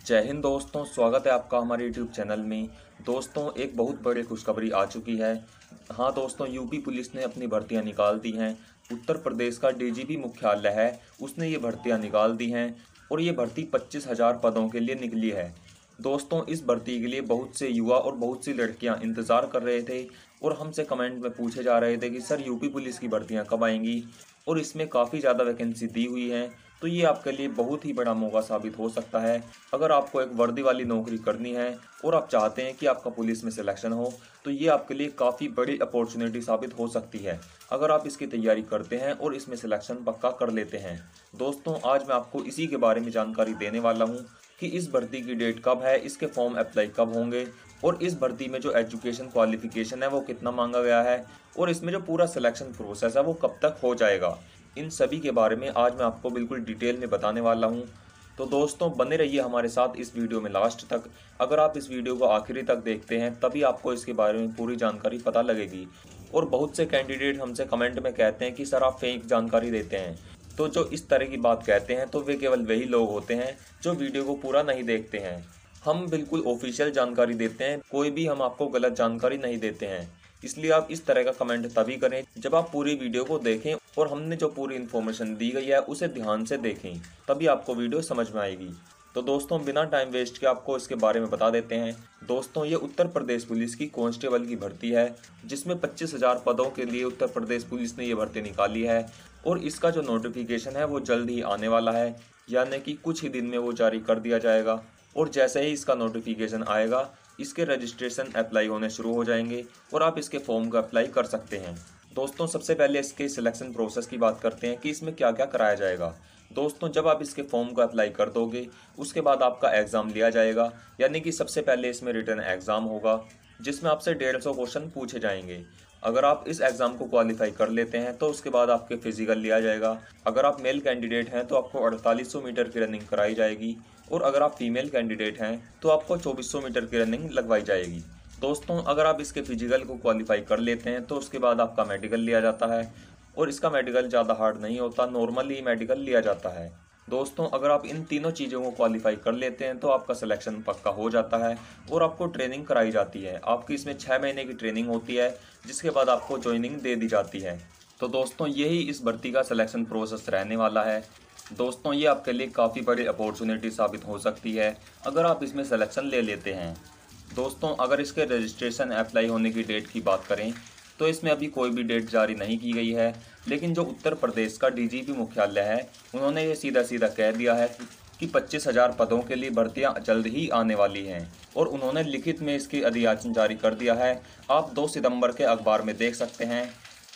जय हिंद दोस्तों, स्वागत है आपका हमारे यूट्यूब चैनल में। दोस्तों, एक बहुत बड़ी खुशखबरी आ चुकी है। हाँ दोस्तों, यूपी पुलिस ने अपनी भर्तियां निकाल दी हैं। उत्तर प्रदेश का डीजीपी मुख्यालय है, उसने ये भर्तियां निकाल दी हैं और ये भर्ती 25,000 पदों के लिए निकली है। दोस्तों, इस भर्ती के लिए बहुत से युवा और बहुत सी लड़कियां इंतज़ार कर रहे थे और हमसे कमेंट में पूछे जा रहे थे कि सर यूपी पुलिस की भर्तियां कब आएंगी, और इसमें काफ़ी ज़्यादा वैकेंसी दी हुई हैं। तो ये आपके लिए बहुत ही बड़ा मौका साबित हो सकता है। अगर आपको एक वर्दी वाली नौकरी करनी है और आप चाहते हैं कि आपका पुलिस में सिलेक्शन हो, तो ये आपके लिए काफ़ी बड़ी अपॉर्चुनिटी साबित हो सकती है अगर आप इसकी तैयारी करते हैं और इसमें सिलेक्शन पक्का कर लेते हैं। दोस्तों, आज मैं आपको इसी के बारे में जानकारी देने वाला हूँ कि इस भर्ती की डेट कब है, इसके फॉर्म अप्लाई कब होंगे और इस भर्ती में जो एजुकेशन क्वालिफिकेशन है वो कितना मांगा गया है और इसमें जो पूरा सिलेक्शन प्रोसेस है वो कब तक हो जाएगा। इन सभी के बारे में आज मैं आपको बिल्कुल डिटेल में बताने वाला हूं। तो दोस्तों, बने रहिए हमारे साथ इस वीडियो में लास्ट तक। अगर आप इस वीडियो को आखिरी तक देखते हैं तभी आपको इसके बारे में पूरी जानकारी पता लगेगी। और बहुत से कैंडिडेट हमसे कमेंट में कहते हैं कि सर आप फेक जानकारी देते हैं। तो जो इस तरह की बात कहते हैं तो वे केवल वही लोग होते हैं जो वीडियो को पूरा नहीं देखते हैं। हम बिल्कुल ऑफिशियल जानकारी देते हैं, कोई भी हम आपको गलत जानकारी नहीं देते हैं। इसलिए आप इस तरह का कमेंट तभी करें जब आप पूरी वीडियो को देखें और हमने जो पूरी इन्फॉर्मेशन दी गई है उसे ध्यान से देखें, तभी आपको वीडियो समझ में आएगी। तो दोस्तों, बिना टाइम वेस्ट के आपको इसके बारे में बता देते हैं। दोस्तों, ये उत्तर प्रदेश पुलिस की कांस्टेबल की भर्ती है, जिसमें 25,000 पदों के लिए उत्तर प्रदेश पुलिस ने ये भर्ती निकाली है और इसका जो नोटिफिकेशन है वो जल्द ही आने वाला है, यानी कि कुछ ही दिन में वो जारी कर दिया जाएगा। और जैसे ही इसका नोटिफिकेशन आएगा, इसके रजिस्ट्रेशन अप्लाई होने शुरू हो जाएंगे और आप इसके फॉर्म का अप्लाई कर सकते हैं। दोस्तों, सबसे पहले इसके सिलेक्शन प्रोसेस की बात करते हैं कि इसमें क्या क्या कराया जाएगा। दोस्तों, जब आप इसके फॉर्म को अप्लाई कर दोगे उसके बाद आपका एग्ज़ाम लिया जाएगा, यानी कि सबसे पहले इसमें रिटन एग्ज़ाम होगा जिसमें आपसे 150 क्वेश्चन पूछे जाएंगे। अगर आप इस एग्ज़ाम को क्वालिफाई कर लेते हैं तो उसके बाद आपके फिजिकल लिया जाएगा। अगर आप मेल कैंडिडेट हैं तो आपको 4800 मीटर की रनिंग कराई जाएगी और अगर आप फीमेल कैंडिडेट हैं तो आपको 2400 मीटर की रनिंग लगवाई जाएगी। दोस्तों, अगर आप इसके फिजिकल को क्वालिफाई कर लेते हैं तो उसके बाद आपका मेडिकल लिया जाता है और इसका मेडिकल ज़्यादा हार्ड नहीं होता, नॉर्मली मेडिकल लिया जाता है। दोस्तों, अगर आप इन तीनों चीज़ों को क्वालिफाई कर लेते हैं तो आपका सिलेक्शन पक्का हो जाता है और आपको ट्रेनिंग कराई जाती है। आपकी इसमें 6 महीने की ट्रेनिंग होती है, जिसके बाद आपको ज्वाइनिंग दे दी जाती है। तो दोस्तों, यही इस भर्ती का सिलेक्शन प्रोसेस रहने वाला है। दोस्तों, ये आपके लिए काफ़ी बड़ी अपॉर्चुनिटी साबित हो सकती है अगर आप इसमें सिलेक्शन ले लेते हैं। दोस्तों, अगर इसके रजिस्ट्रेशन अप्लाई होने की डेट की बात करें तो इसमें अभी कोई भी डेट जारी नहीं की गई है, लेकिन जो उत्तर प्रदेश का डीजीपी मुख्यालय है उन्होंने ये सीधा सीधा कह दिया है कि 25,000 पदों के लिए भर्तियां जल्द ही आने वाली हैं और उन्होंने लिखित में इसकी अधियाचन जारी कर दिया है। आप 2 सितंबर के अखबार में देख सकते हैं,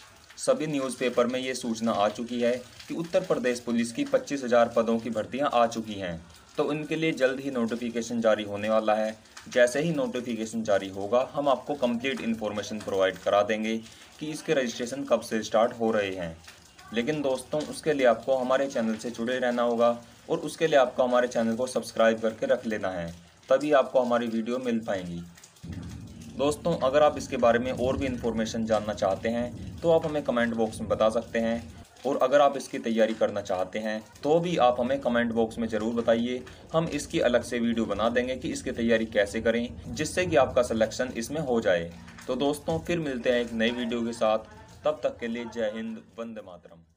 सभी न्यूज़पेपर में ये सूचना आ चुकी है कि उत्तर प्रदेश पुलिस की 25,000 पदों की भर्तियां आ चुकी हैं। तो इनके लिए जल्द ही नोटिफिकेशन जारी होने वाला है। जैसे ही नोटिफिकेशन जारी होगा हम आपको कंप्लीट इन्फॉर्मेशन प्रोवाइड करा देंगे कि इसके रजिस्ट्रेशन कब से स्टार्ट हो रहे हैं। लेकिन दोस्तों, उसके लिए आपको हमारे चैनल से जुड़े रहना होगा और उसके लिए आपको हमारे चैनल को सब्सक्राइब करके रख लेना है, तभी आपको हमारी वीडियो मिल पाएंगी। दोस्तों, अगर आप इसके बारे में और भी इन्फॉर्मेशन जानना चाहते हैं तो आप हमें कमेंट बॉक्स में बता सकते हैं और अगर आप इसकी तैयारी करना चाहते हैं तो भी आप हमें कमेंट बॉक्स में ज़रूर बताइए। हम इसकी अलग से वीडियो बना देंगे कि इसकी तैयारी कैसे करें जिससे कि आपका सिलेक्शन इसमें हो जाए। तो दोस्तों, फिर मिलते हैं एक नई वीडियो के साथ। तब तक के लिए जय हिंद, वंदे मातरम।